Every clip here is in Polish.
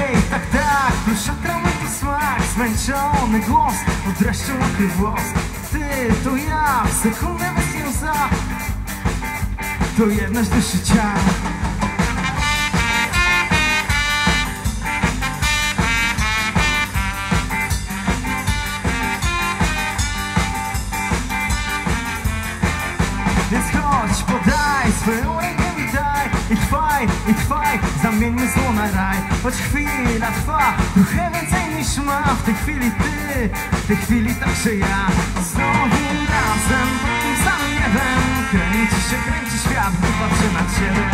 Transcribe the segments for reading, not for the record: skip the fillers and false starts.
Hej, tak, pluszatromy to smak, zmęczony głos, od dreszczu mokry włos. Ty, to ja, w sekundę bez łza, to jedność duszy ciała. Więc chodź, podaj swoją rękę mi daj. I trwaj, zamieńmy zło na raj. Choć chwila trwa trochę więcej niż ma. W tej chwili ty, w tej chwili także ja. Znowu razem pod tym samym niebem. Kręci świat, gdy patrzę na ciebie.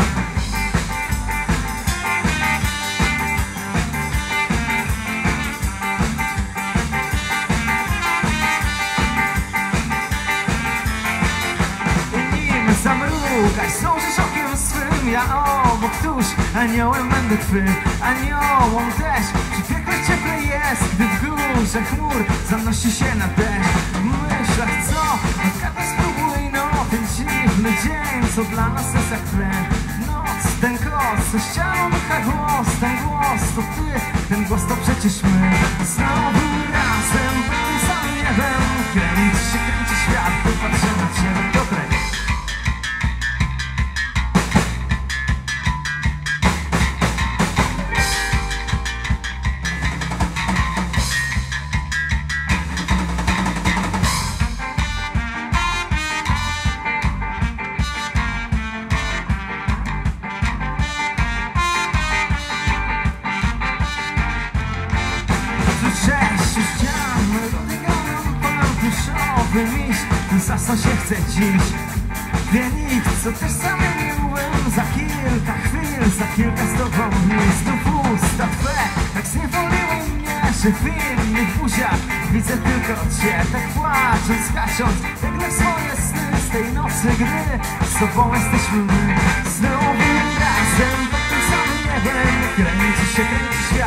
Zamrugaj, zdążysz okiem swym. Ja obok tuż, aniołem będę twym. Aniołom też, czy piekle cieple jest, gdy w górze chmur zanosi się na deszcz. W myślach co? Odgadnij, spróbuj, no. Ten dziwny dzień, co dla nas jest jak tlen. Noc, ten koc, ze ścianą dycha głos. Ten głos to ty, ten głos to przecież my. Znowu razem pod tym samym niebem. Kręci świat, gdy patrzę na ciebie. Dobre. Zasą się chce dziś. Wie nikt, co też sam miłym. Za kilka chwil, za kilka z tobą dni. Znów usta twe, tak zniewoliły mnie, że w innych buziach widzę tylko cię. Tak płacząc, skacząc, biegnę w swoje sny z tej nocy, gdy z tobą jesteśmy my. Znowu razem pod tym samym niebem. Kręci się świat.